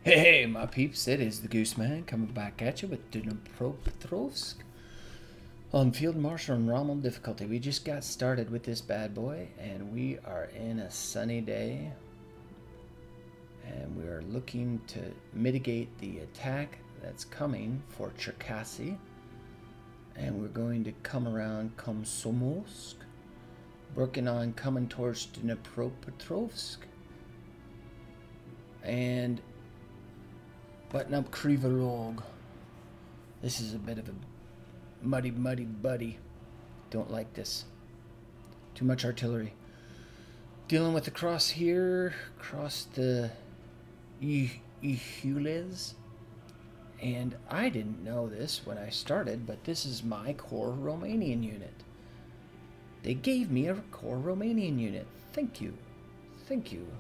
Hey, my peeps, it is the Goose Man coming back at you with Dnepropetrovsk on Field Marshal and Rommel difficulty. We just got started with this bad boy, and we are in a sunny day, and we are looking to mitigate the attack that's coming for Cherkasy, and we're going to come around Komsomolsk, working on coming towards Dnepropetrovsk, and button up Krivorog. This is a bit of a muddy buddy. Don't like this. Too much artillery. Dealing with the cross here, across the Ihules. And I didn't know this when I started, but this is my core Romanian unit. They gave me a core Romanian unit. Thank you. Thank you.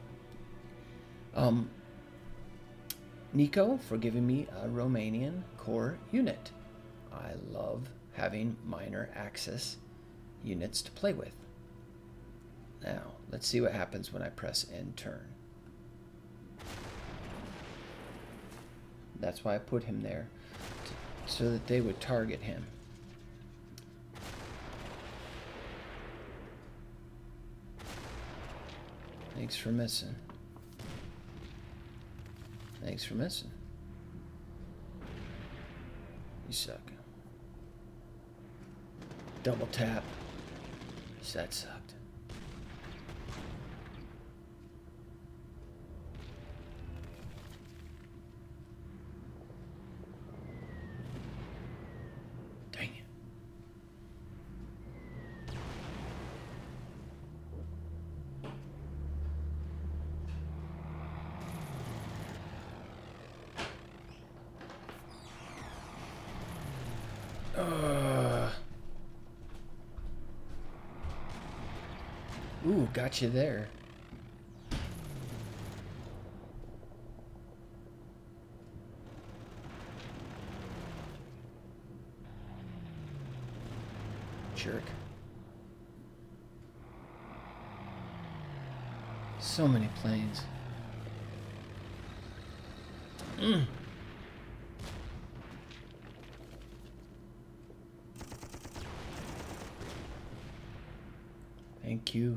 Nico for giving me a Romanian core unit. I love having minor axis units to play with. Now, let's see what happens when I press end turn. That's why I put him there, so that they would target him. Thanks for missing. Thanks for missing. You suck. Double tap. That sucked. Dang it. Ooh, got you there. Jerk. So many planes. Thank you.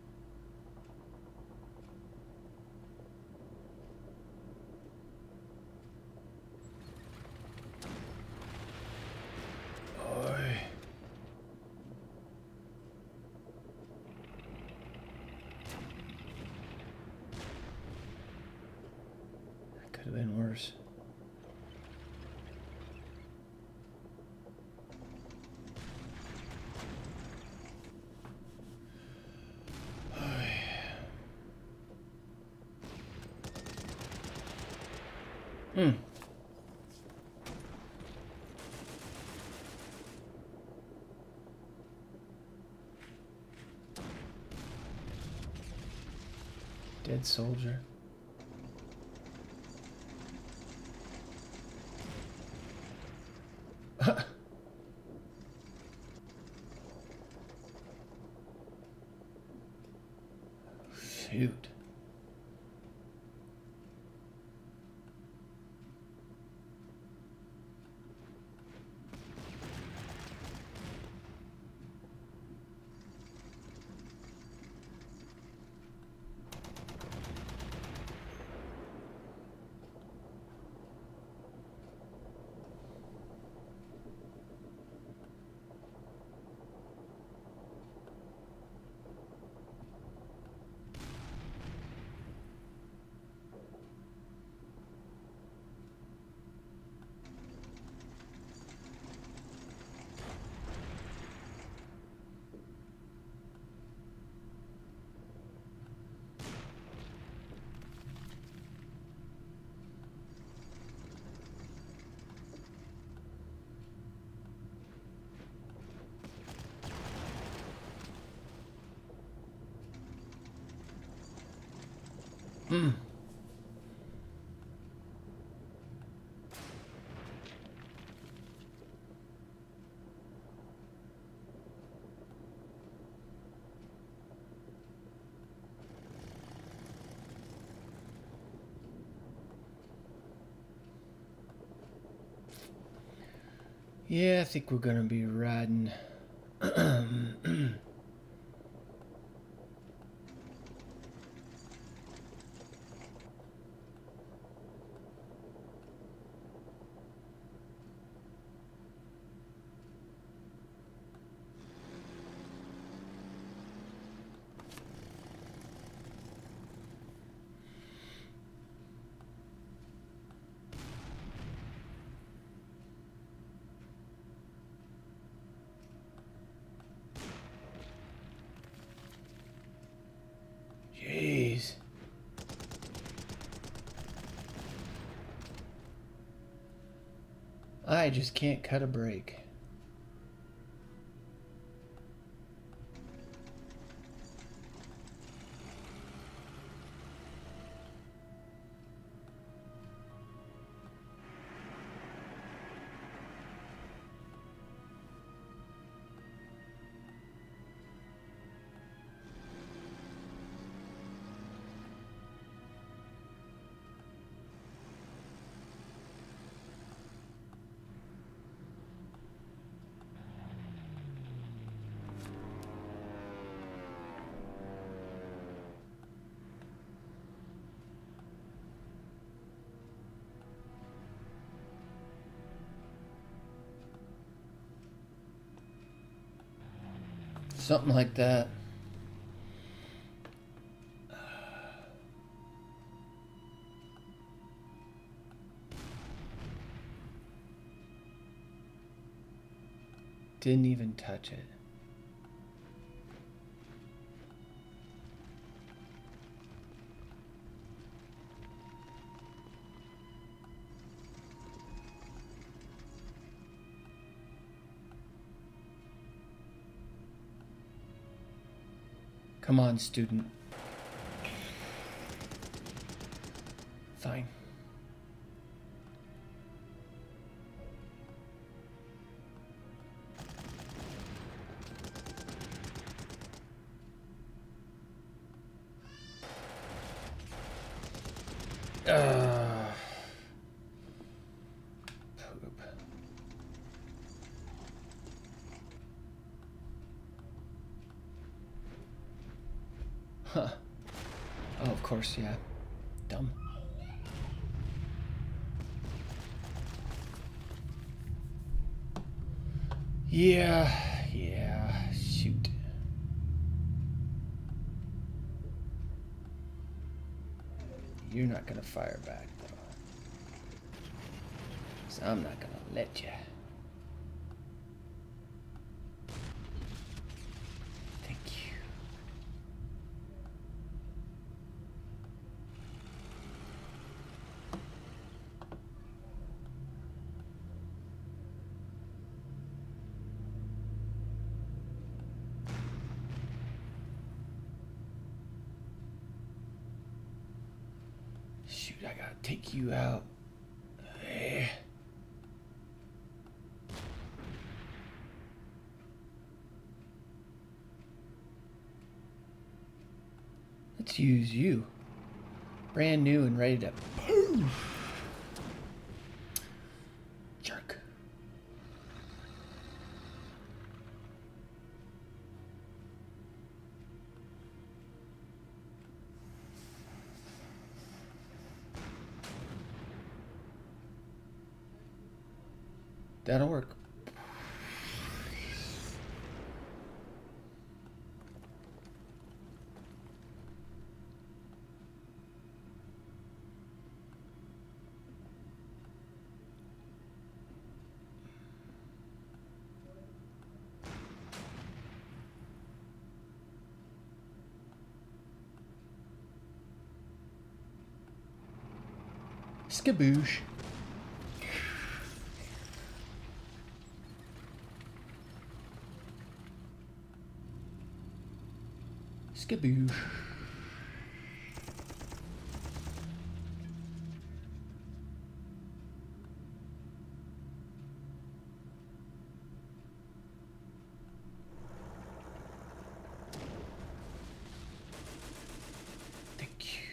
Could have been worse. Dead soldier. Shoot. Yeah, I think we're gonna be riding. Jeez. I just can't cut a break. Something like that. Didn't even touch it. Come on, student. Fine. Poop. Huh. Oh, of course, yeah. Dumb. Yeah, shoot. You're not gonna fire back, though. So I'm not gonna let you. Thank you. Shoot, I gotta take you out. Eh. Let's use you. Brand new and ready to poof. Jerk. That'll work. Skaboosh. Skaboosh. Thank you.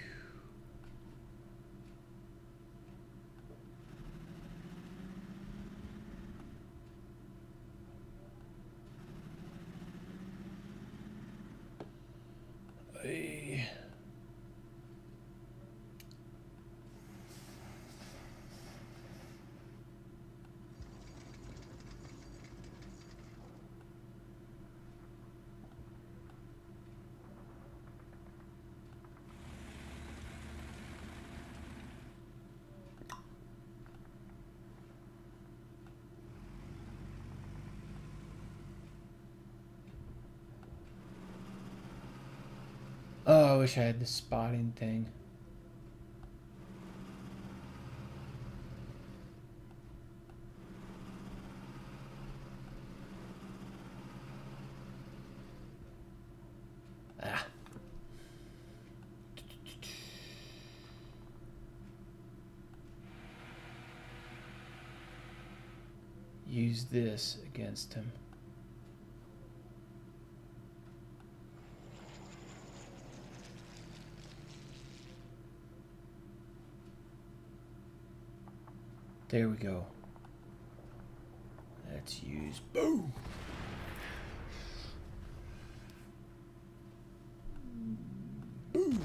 Oh, I wish I had the spotting thing. Ah. Use this against him. There we go. Let's use boom. Boom.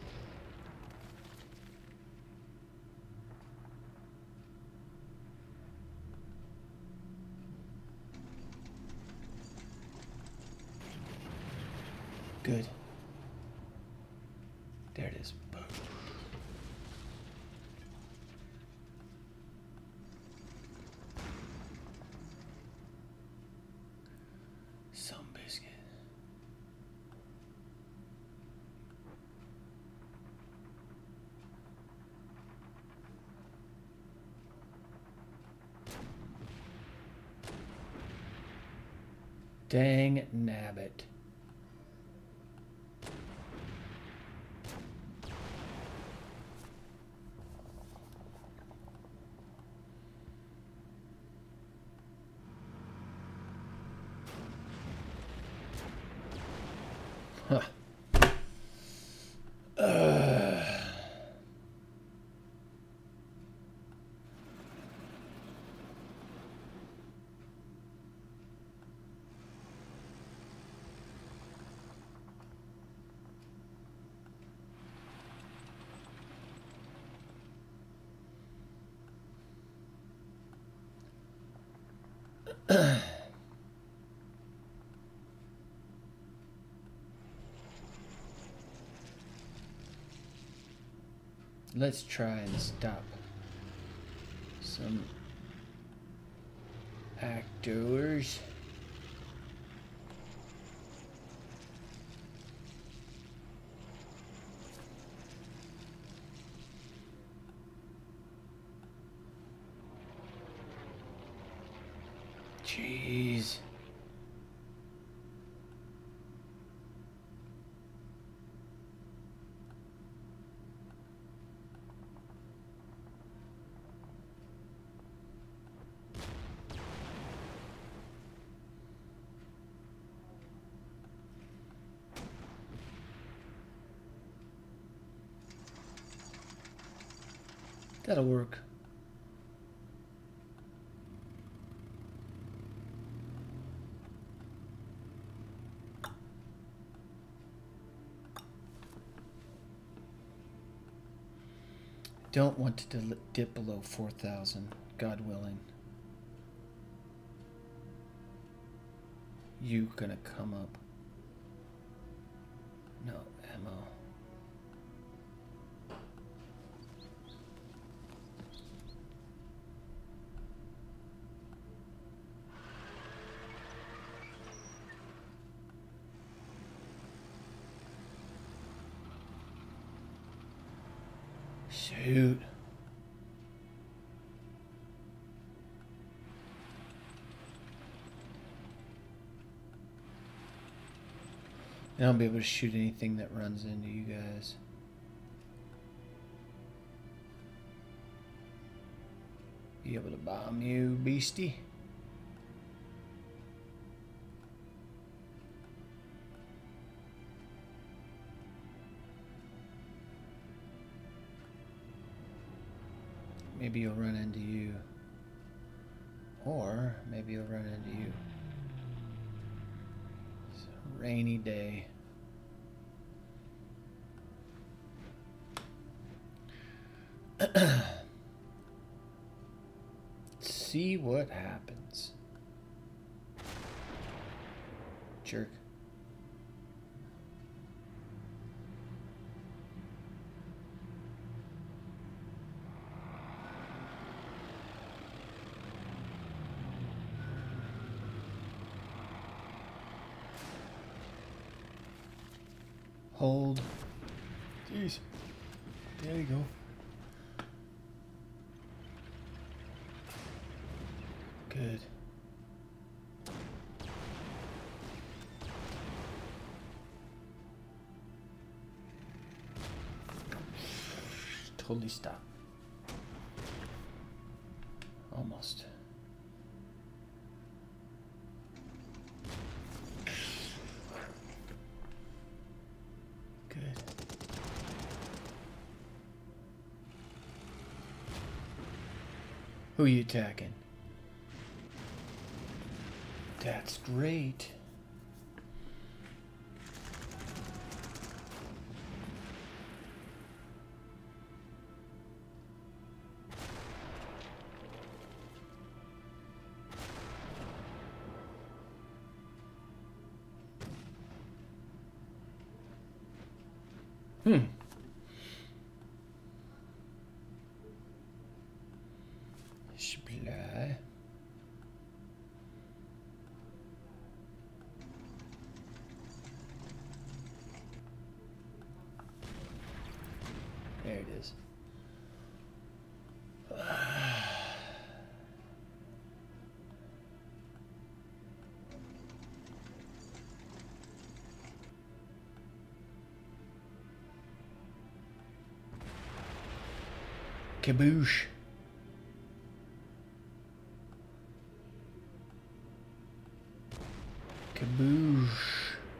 Good. There it is. Boom. Some biscuit. Dang nabbit. Huh. Let's try and stop some actors. Jeez. That'll work. Don't want to dip below 4,000, God willing. You gonna come up? No ammo. Shoot. I won't be able to shoot anything that runs into you guys. Be able to bomb you, beastie. Maybe he'll run into you. Or maybe he'll run into you. It's a rainy day. See what happens. Jerk. Hold Jeez. There you go. Good. Totally stop. Almost. Good. Who are you attacking? That's great. Supply. There it is. Kaboosh. Kaboosh.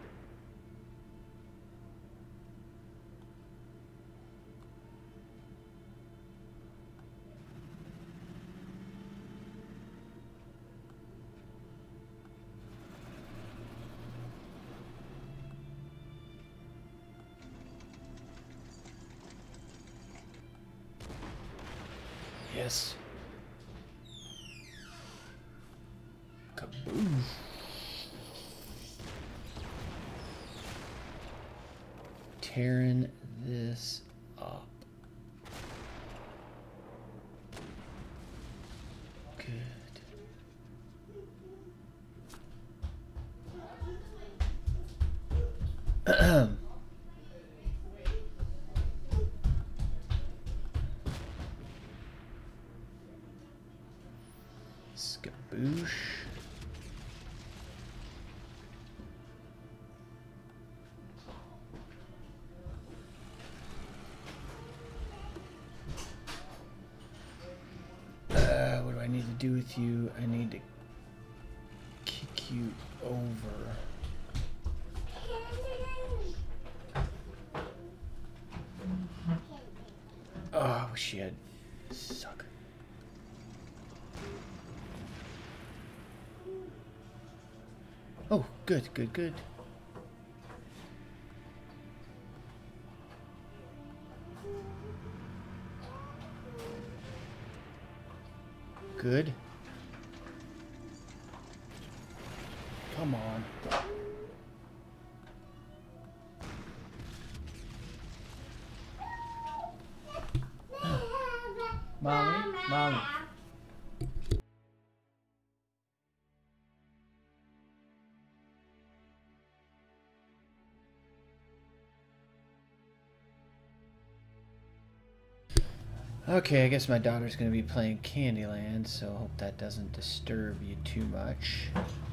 Yes. Kaboosh. Tearing this up. Good. Skaboosh. What do I need to do with you? I need to kick you over. Oh, I wish you had. Suck. Oh, good, good, good. Good. Come on. Mommy, mommy. Okay, I guess my daughter's going to be playing Candyland, so I hope that doesn't disturb you too much.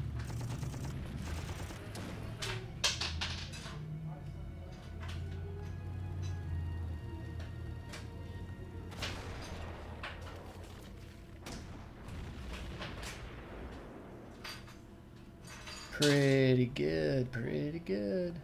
Pretty good, pretty good.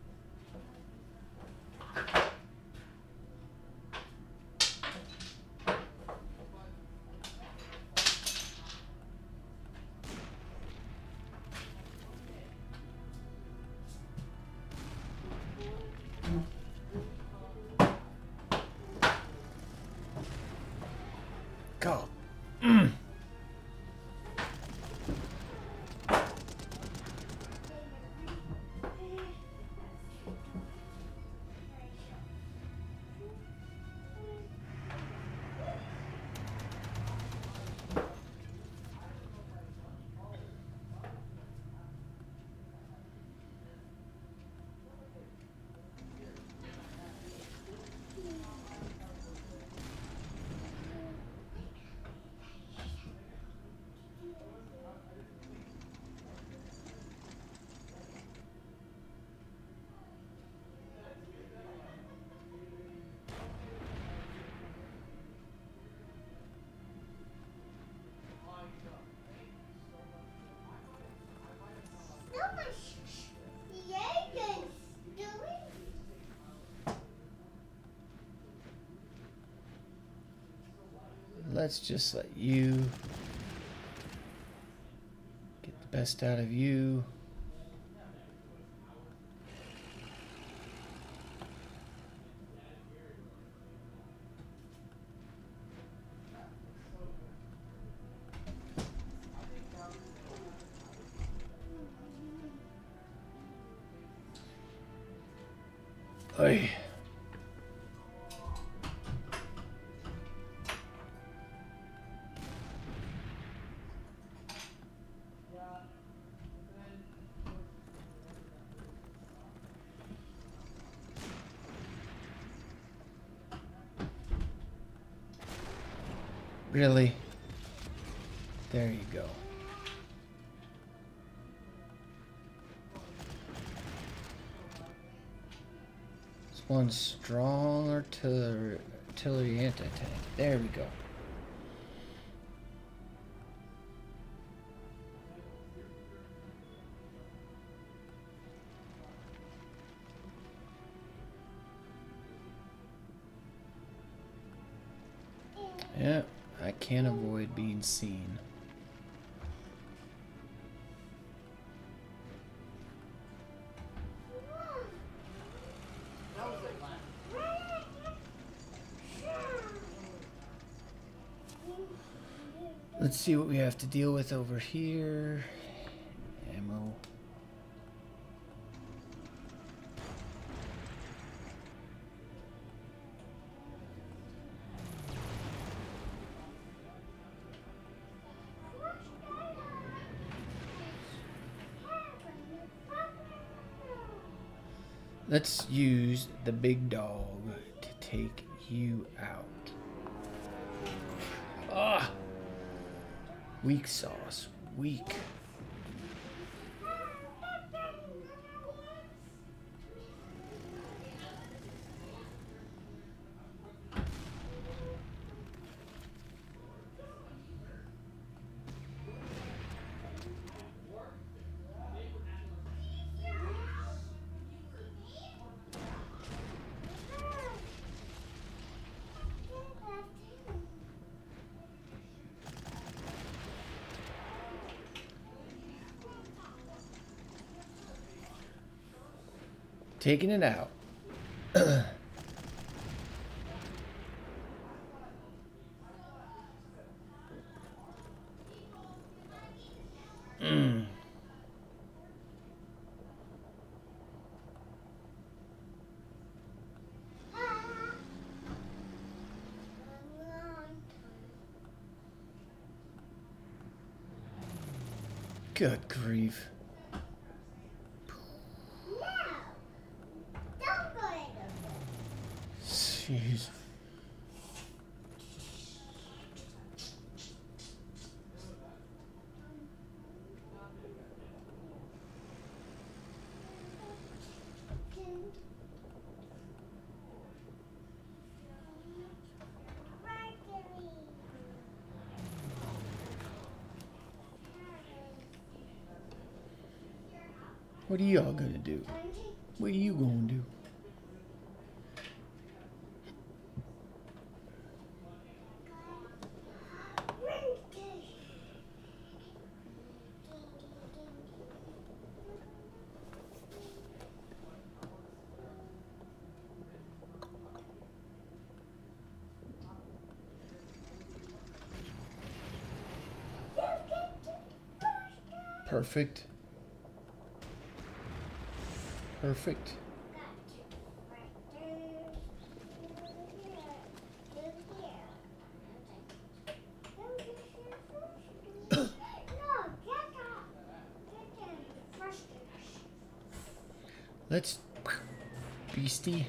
Go. Let's just let you get the best out of you. Oy. Really? There you go. This one's strong artillery anti-tank. There we go. Yeah, I can't avoid being seen. Let's see what we have to deal with over here. Ammo. Let's use the big dog to take you out. Ah! Weak sauce. Weak. Taking it out. Good grief. Jeez. What are y'all gonna do? What are you gonna do? Perfect. Perfect. Let's beastie.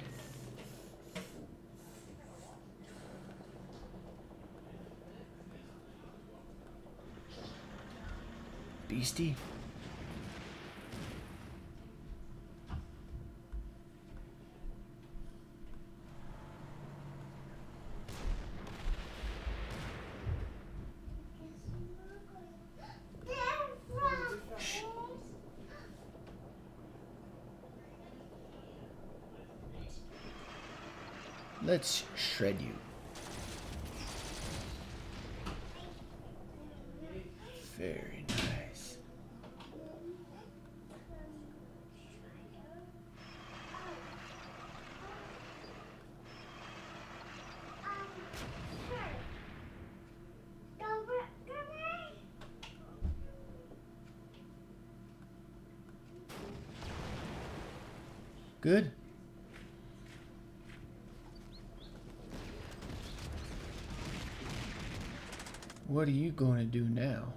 Beastie. Let's shred you. Very nice. Good. What are you going to do now?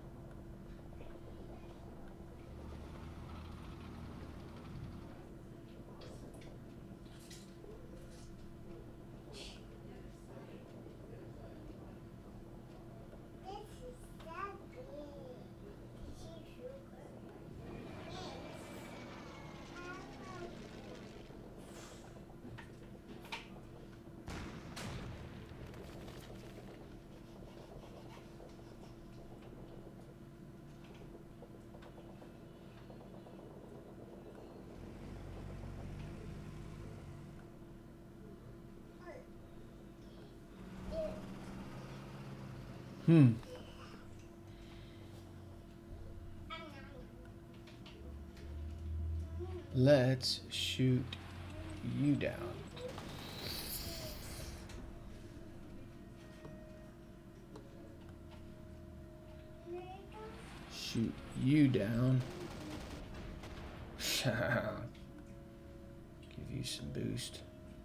Let's shoot you down. Shoot you down. Give you some boost.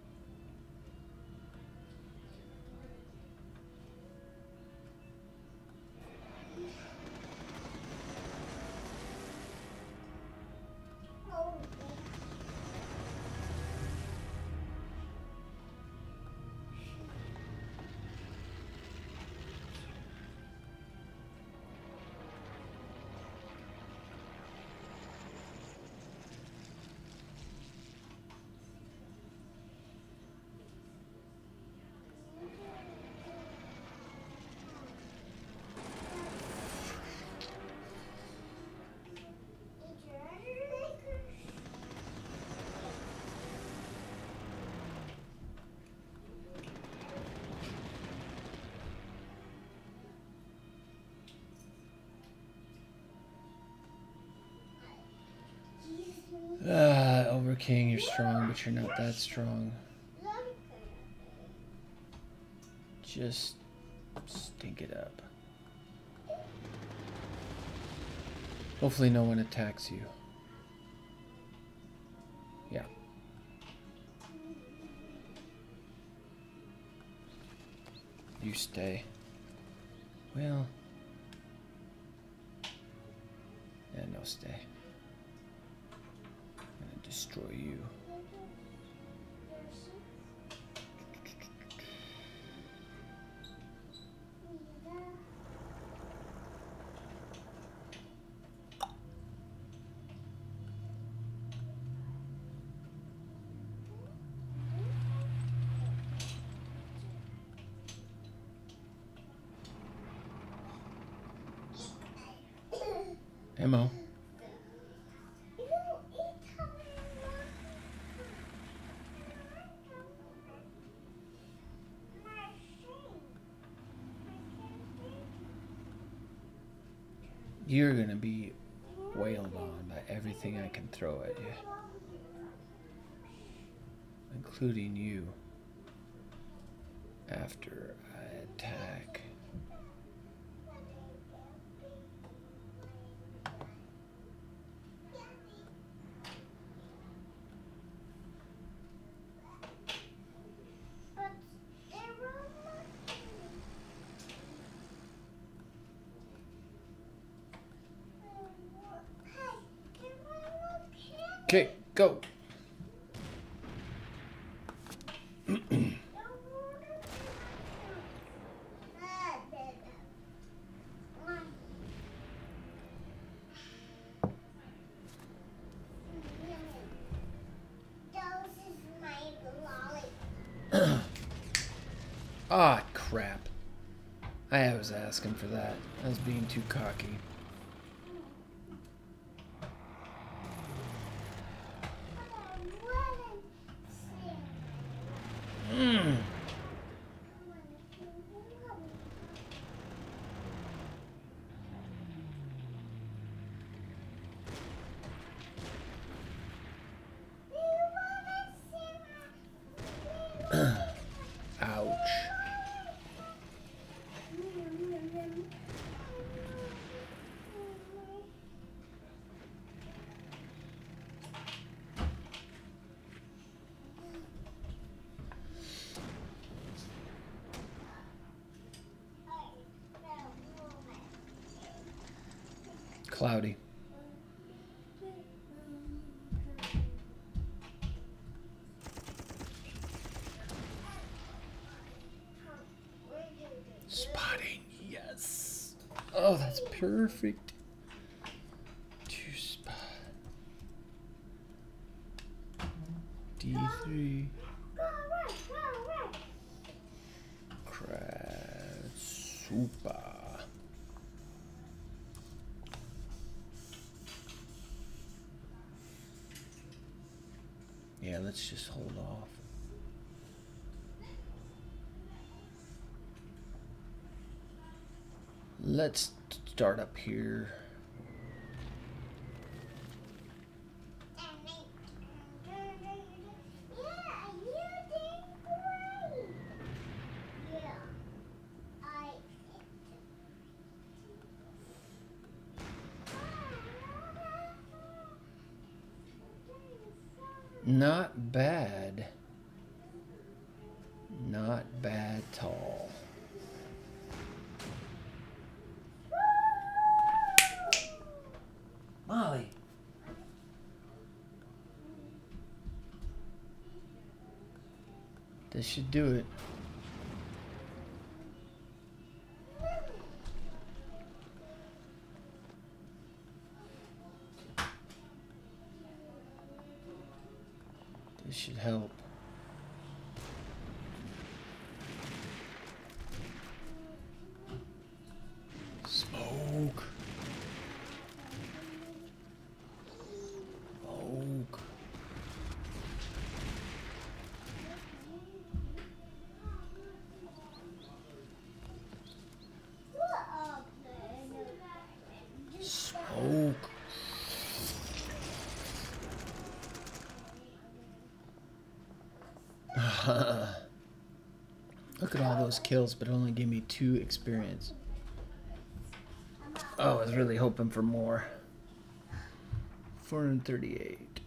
Overking, you're strong, but you're not that strong. Just stink it up. Hopefully no one attacks you. Yeah. You stay. Well. Yeah, no, stay. Destroy you. Ammo. You're gonna be wailed on by everything I can throw at you, including you, after I attack. Okay, go. Ah, crap. I was asking for that. I was being too cocky. cloudy. Spotting, yes. Oh, that's perfect. Two spot. D3. Crab super. Yeah, let's just hold off. Let's start up here. Not bad. Not bad at all. Molly. This should do it. This should help. Smoke. Smoke. Smoke. Look at all those kills, but it only gave me 2 experience. Oh, I was really hoping for more. 438.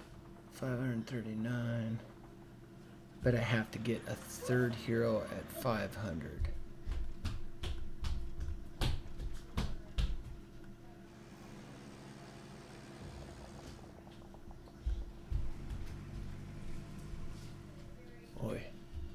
539. But I have to get a 3rd hero at 500. Boy.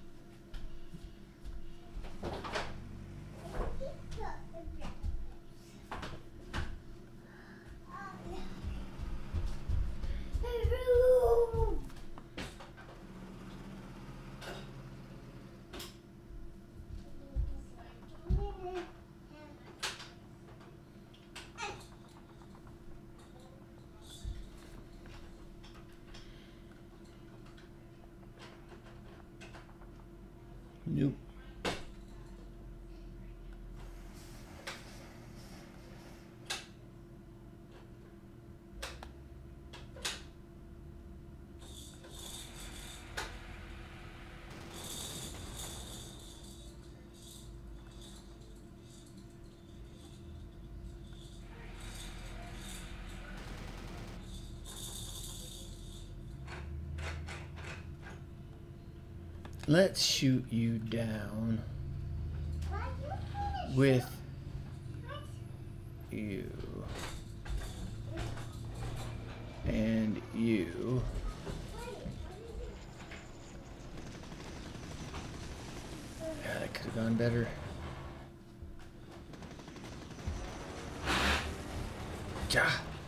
Nope. Let's shoot you down with you and you. Yeah, that could have gone better. Ja.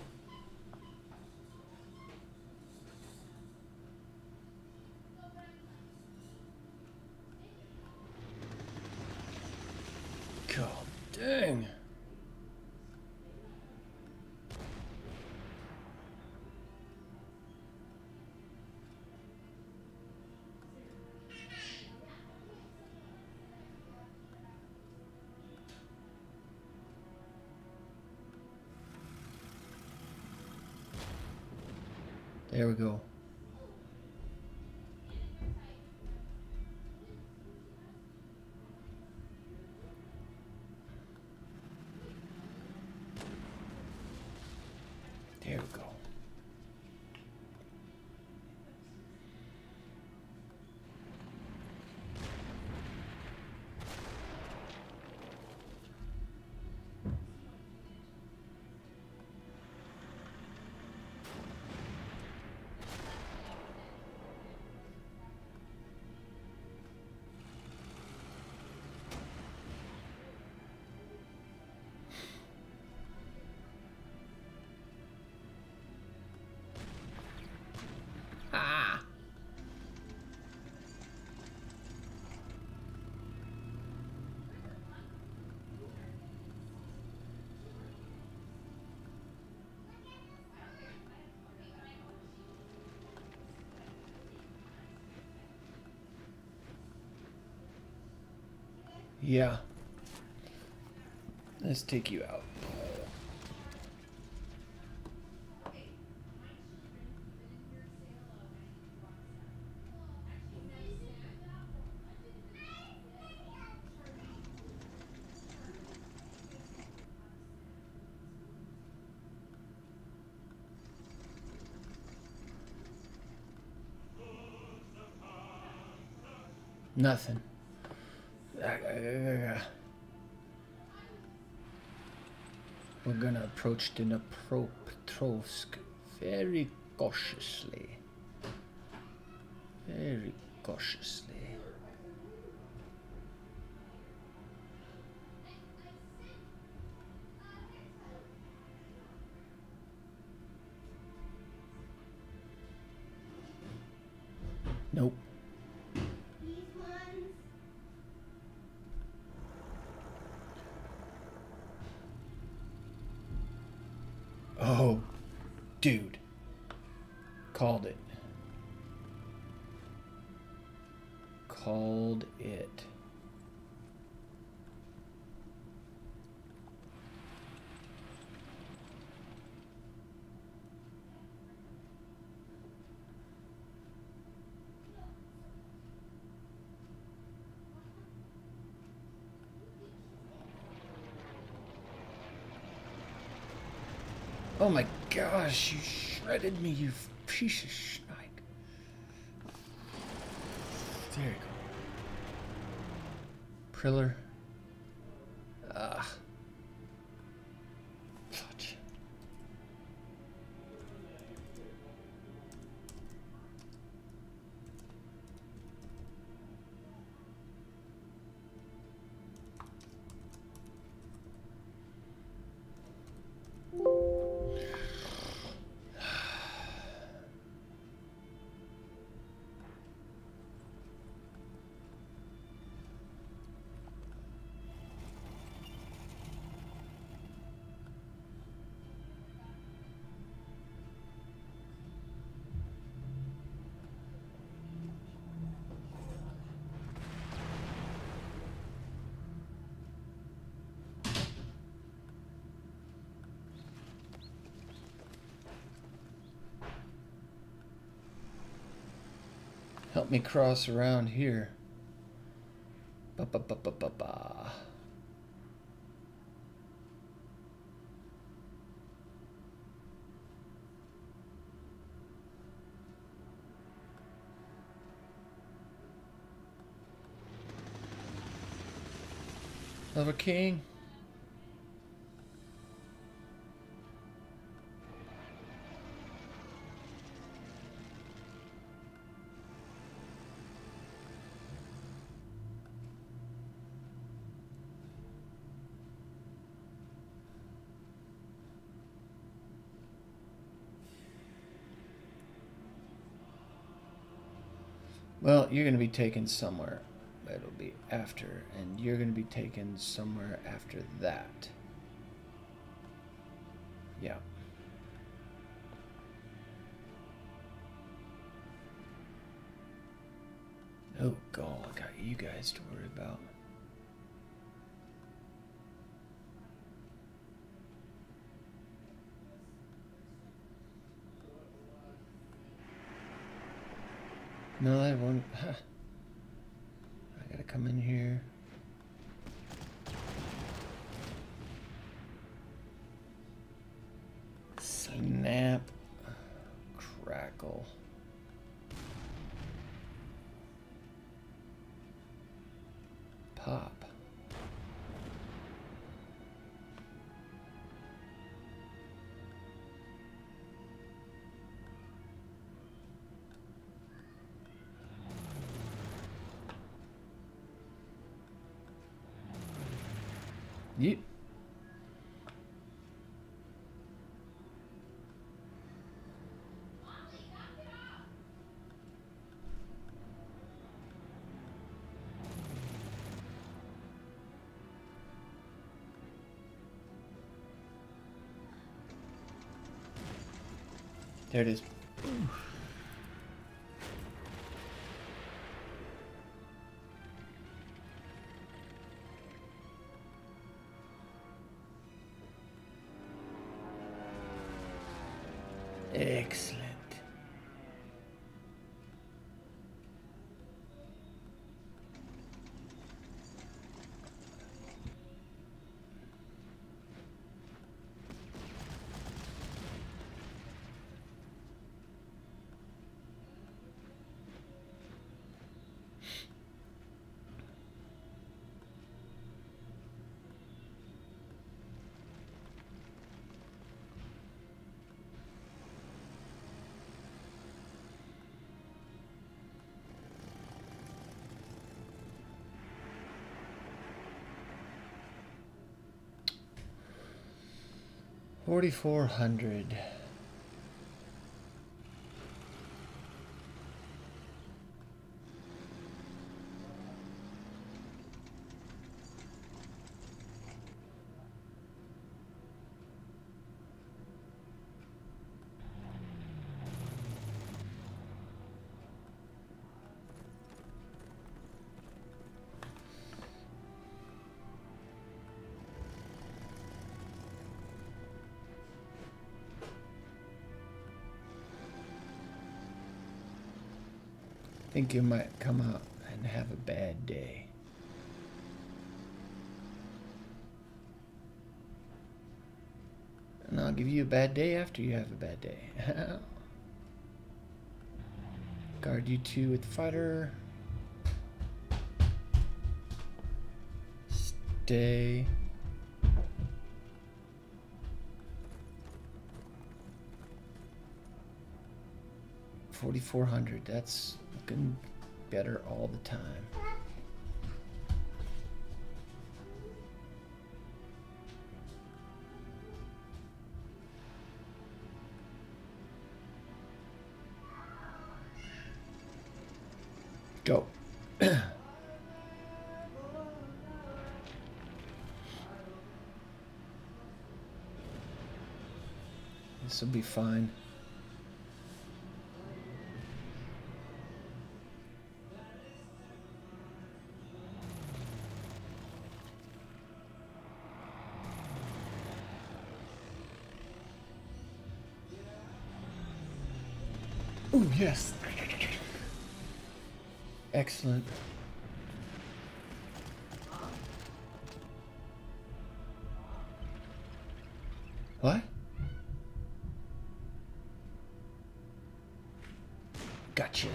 God dang. There we go. There we go. Yeah. Let's take you out. Nothing. We're gonna approach Dnepropetrovsk very cautiously. Very cautiously. Nope. Oh, dude. Called it. Called it. Oh my gosh, you shredded me, you piece of snake. There you go. Priller. Fudge. Help me cross around here. Ba ba ba ba ba ba. Love a king. Well, you're going to be taken somewhere. It'll be after, and you're going to be taken somewhere after that. Yeah. Oh, God, I got you guys to worry about. No, that one. Huh. I gotta come in here. Snap. Crackle. Pop. Yep. There it is. Excellent. $4,400. Think you might come out and have a bad day. And I'll give you a bad day after you have a bad day. Guard you two with fighter. Stay. $4,400. That's looking better all the time. Go. This will be fine. Oh, yes. Excellent. What? Gotcha.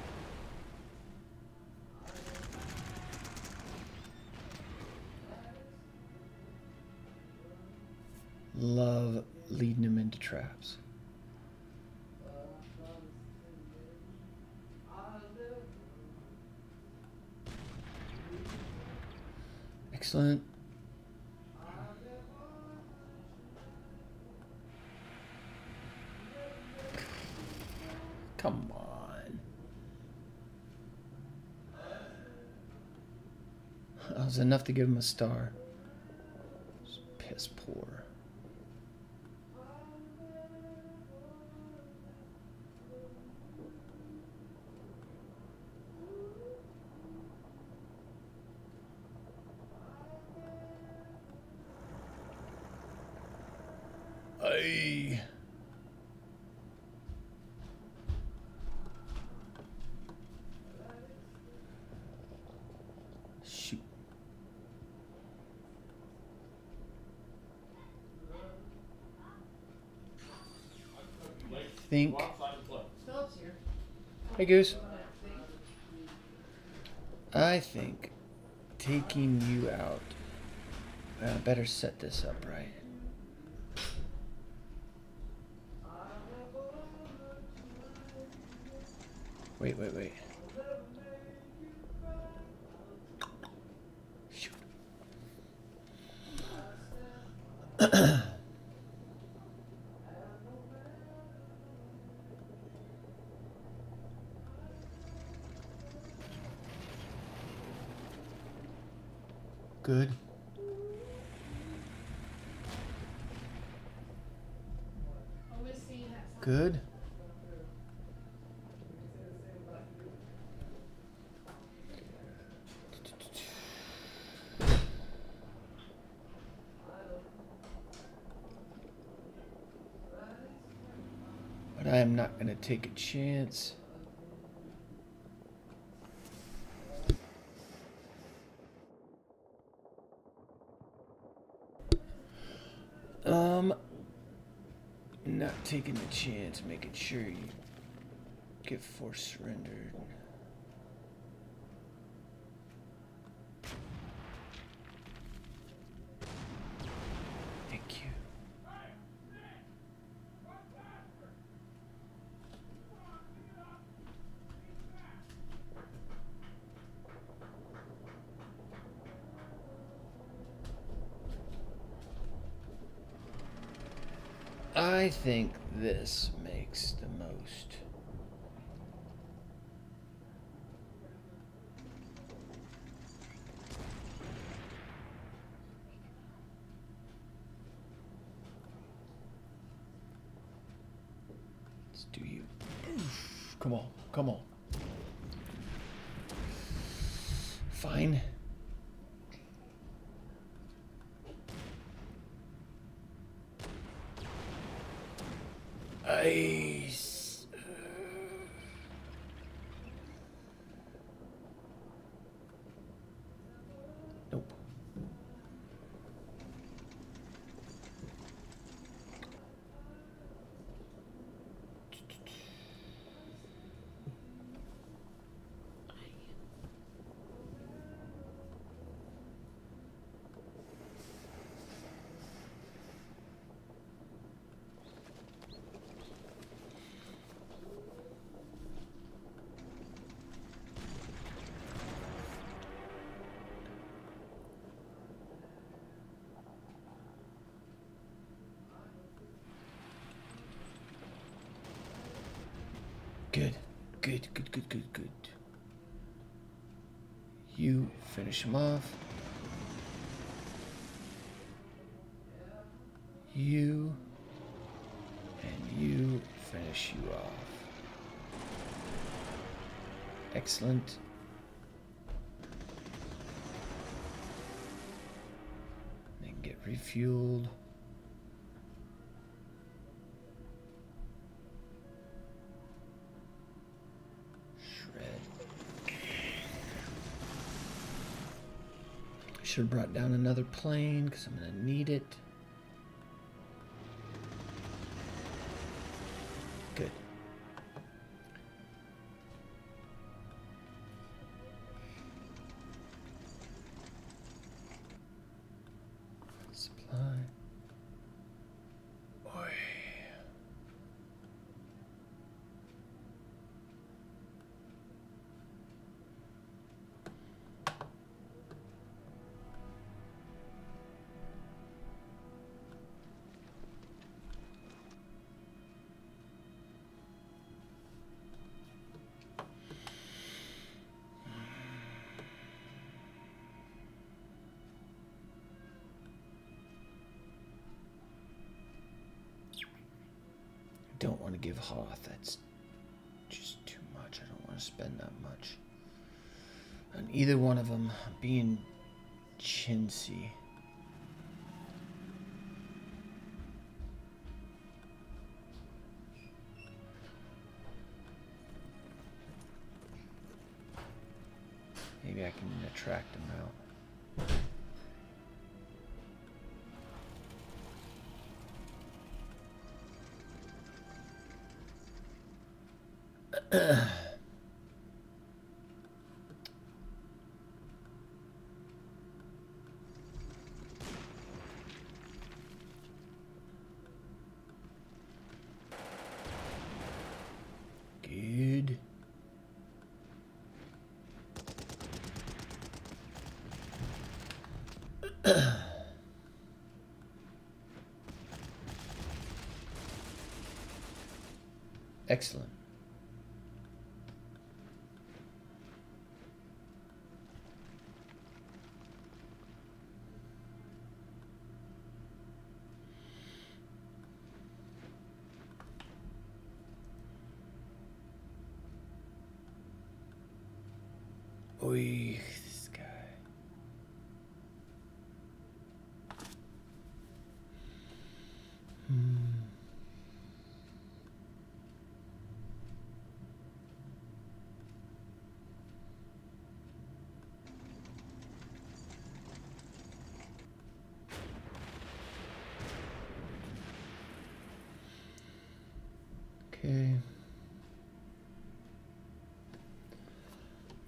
Love leading them into traps. Excellent. Come on. That was enough to give him a star. It's piss poor. Ay. Shoot. Think. Hey, Goose. I think taking you out. Better set this up right. Wait. Shoot. Good. Good. But I am not going to take a chance. Not taking the chance, making sure you get forced surrendered. Thank you. I think this makes the most. Let's do you. Come on, come on. Fine. Nope. Good, good, good, good, good, good. You finish him off. You and you finish you off. Excellent. Then get refueled. Should have brought down another plane because I'm going to need it. Good. Supply. Boy. Don't want to give Hoth. That's just too much. I don't want to spend that much on either one of them. Being chintzy. Maybe I can attract them out. Good. Excellent. Oy, this guy.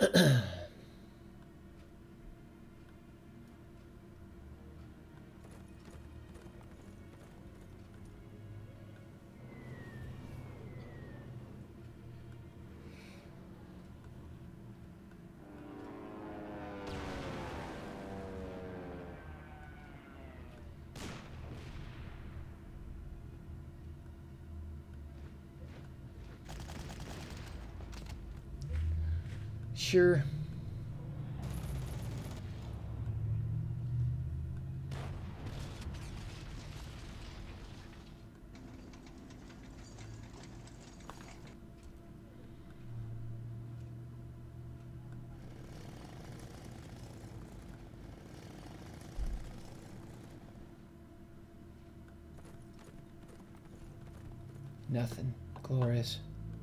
Sure. Nothing. Glorious.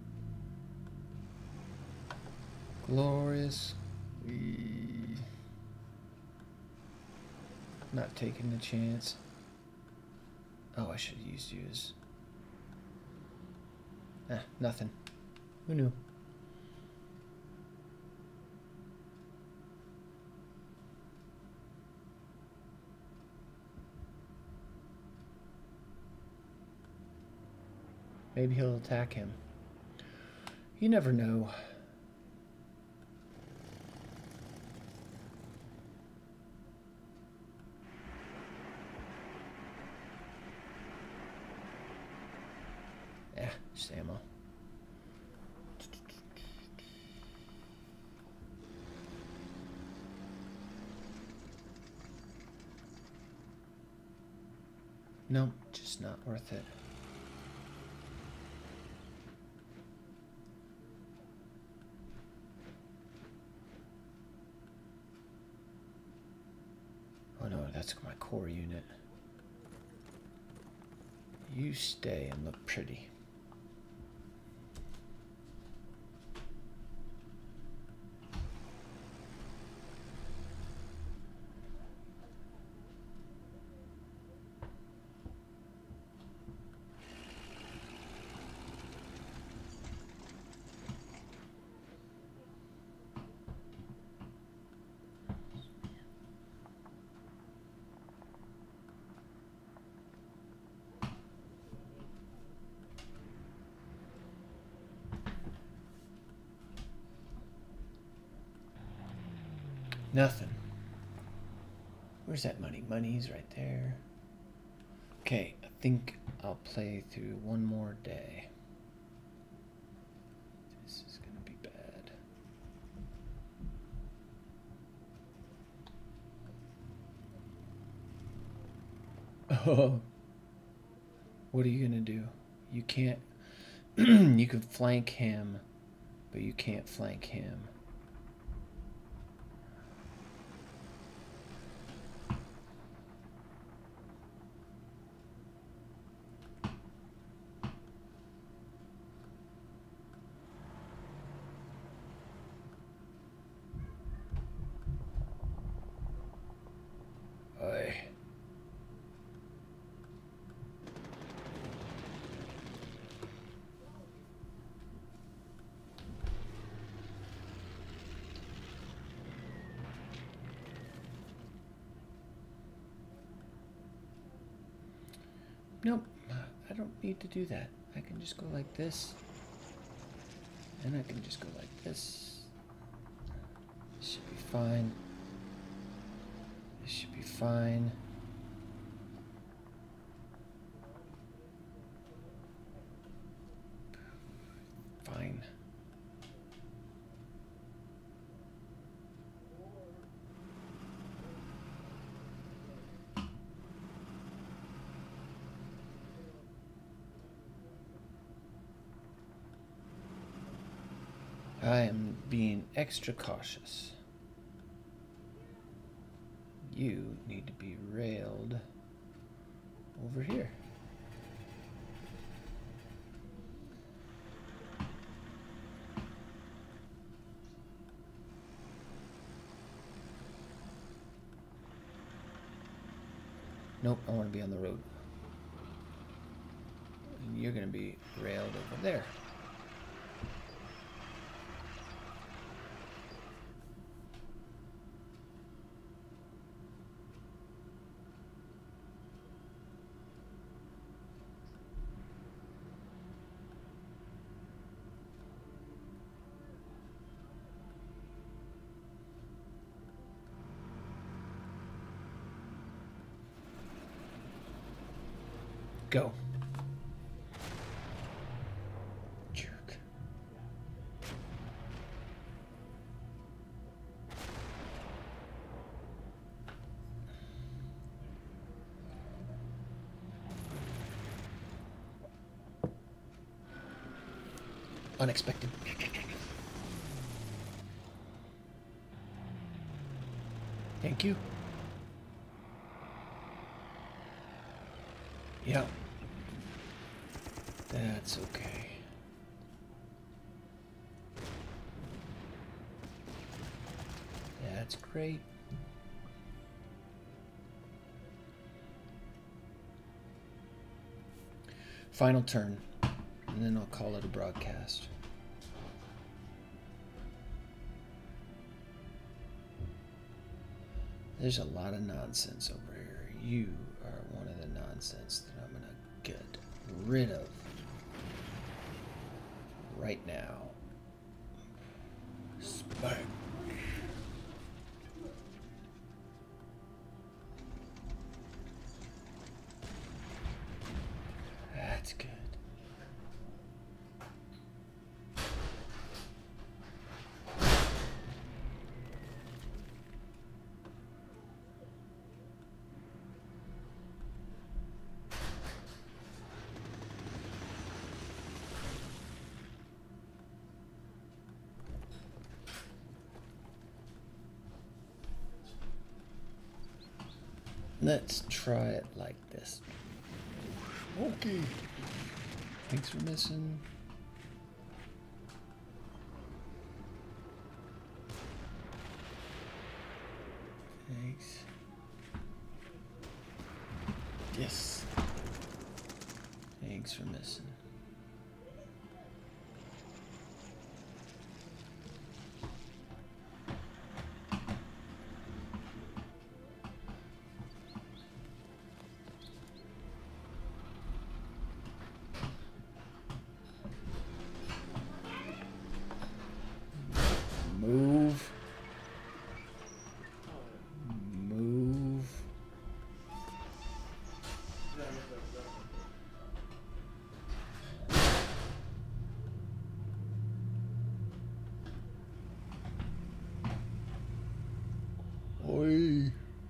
Glorious. Not taking the chance. Oh, I should have used you as... nothing. Who knew? Maybe he'll attack him. You never know. Just ammo. Nope, just not worth it. Oh no, that's my core unit. You stay and look pretty. Nothing. Where's that money? Money's right there. Okay, I think I'll play through one more day. This is gonna be bad. Oh. What are you gonna do? You can't... You can flank him, but you can't flank him. Nope, I don't need to do that. I can just go like this. And I can just go like this. This should be fine. This should be fine. Fine. I am being extra cautious. You need to be railed over here. Nope, I want to be on the road. And you're going to be railed over there. Go. Jerk. Unexpected. Thank you. Yeah. That's okay. That's great. Final turn, and then I'll call it a broadcast. There's a lot of nonsense over here. You are one of the nonsense that I'm gonna get rid of right now. Spark. That's good. Let's try it like this. Okay. Thanks for missing. Thanks. Yes. Thanks for missing. Move. Move. Oi.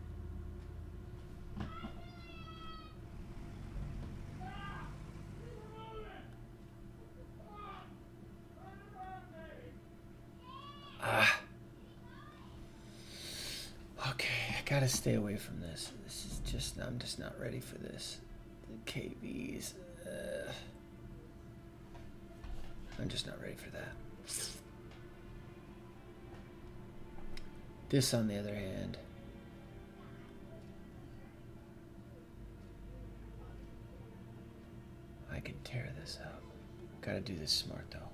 Okay, I gotta stay away from this. This is just, I'm just not ready for this. The KVs. I'm just not ready for that. This, on the other hand, I can tear this up. Gotta do this smart though.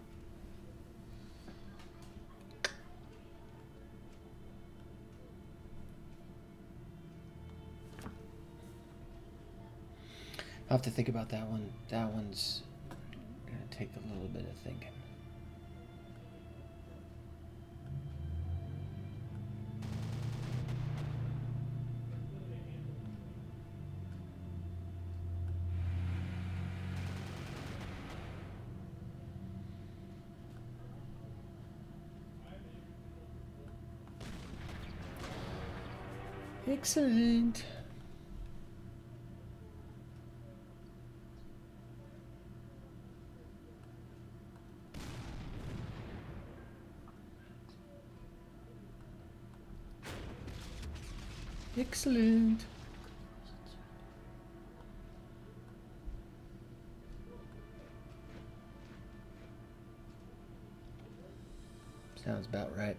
I'll have to think about that one. That one's gonna take a little bit of thinking. Excellent. Excellent. Sounds about right.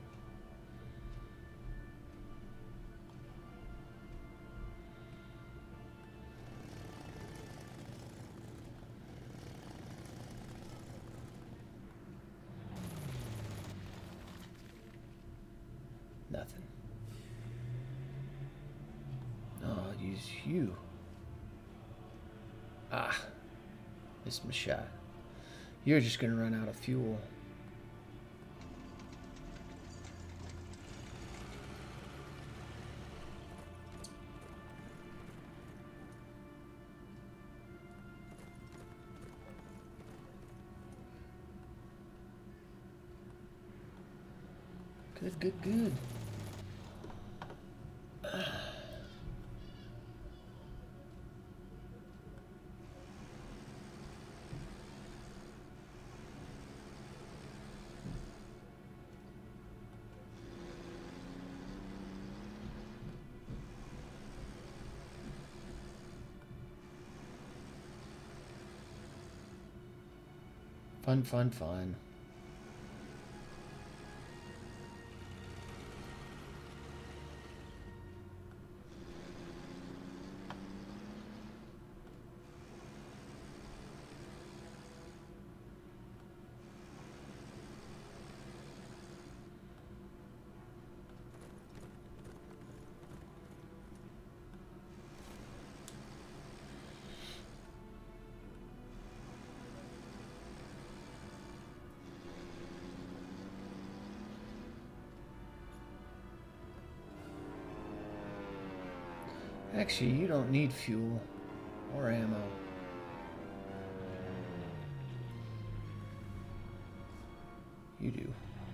Nothing. Oh, I'll use you. Ah, missed my shot. You're just gonna run out of fuel. Good, good, good. Fun, fun, fun. Actually, you don't need fuel or ammo. You do.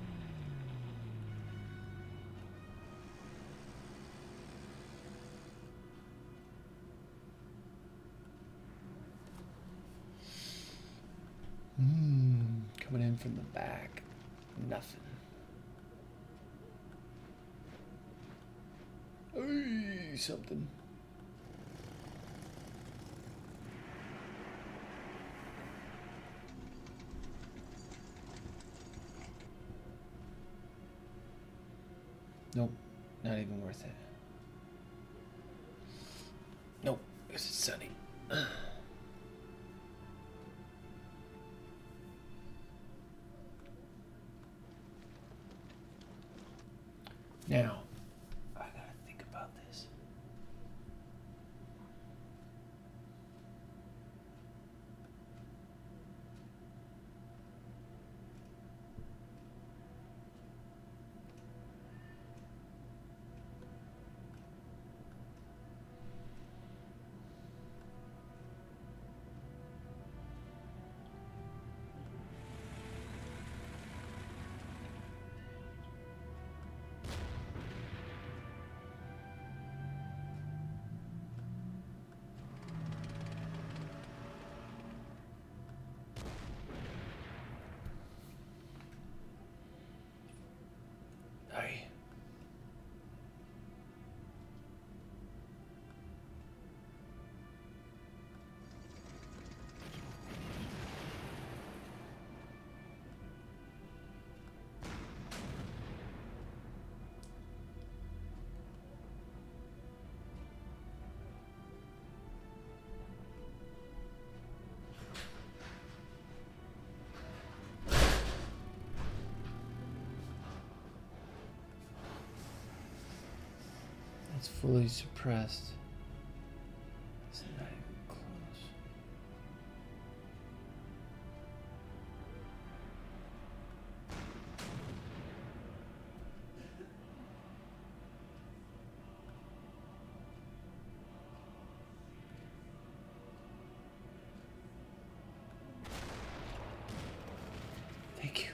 Coming in from the back. Nothing. Hey, something. Nope, not even worth it. Nope, because it's sunny. Now, I gotta think about this. It's fully suppressed. It's not even close. Thank you.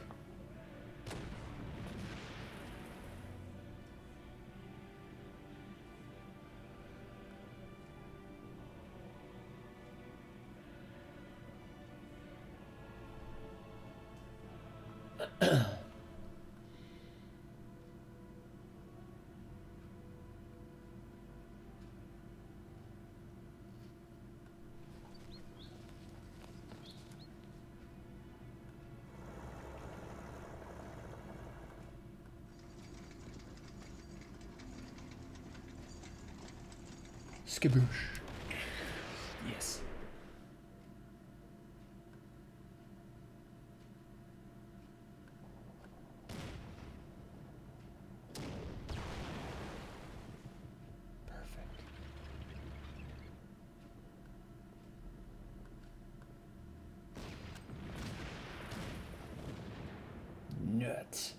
Skaboosh. Yes. Perfect. Nuts.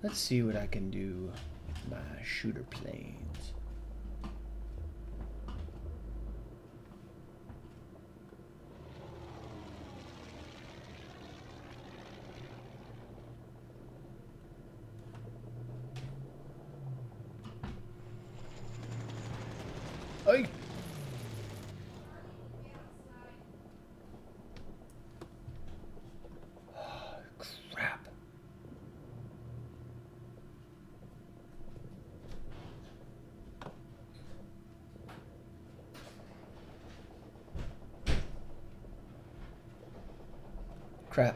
Let's see what I can do with my shooter planes. Hey! Crap. Crap.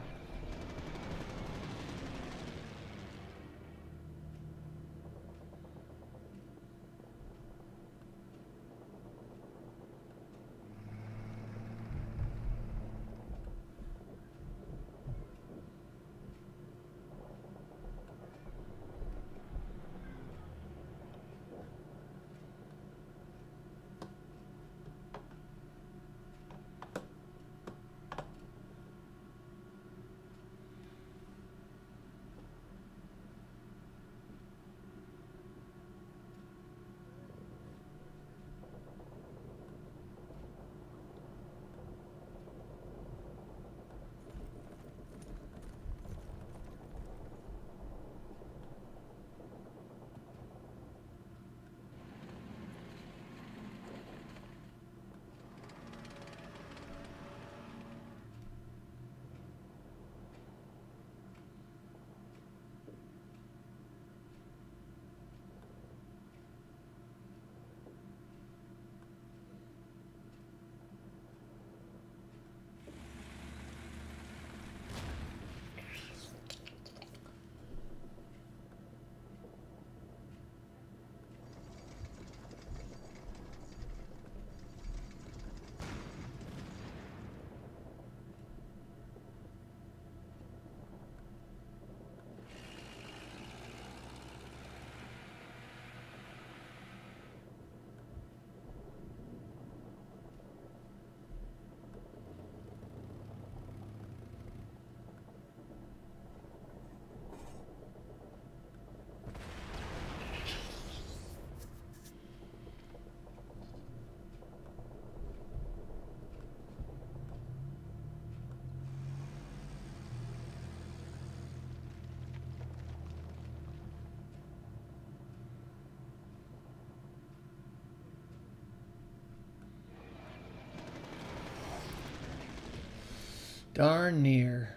Darn near.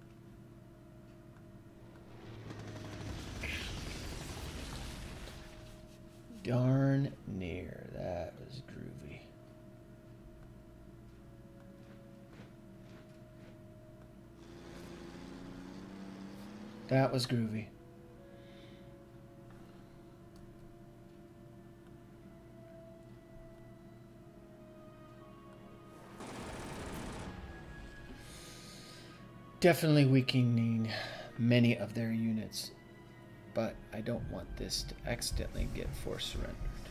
Darn near. That was groovy. That was groovy. Definitely weakening many of their units, but I don't want this to accidentally get forced surrendered.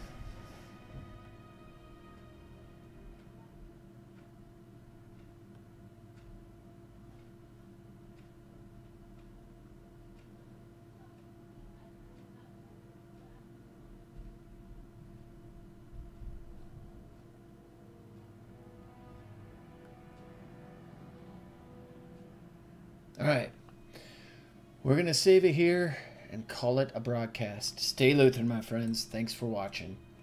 All right, we're going to save it here and call it a broadcast. Stay Lutheran, my friends. Thanks for watching.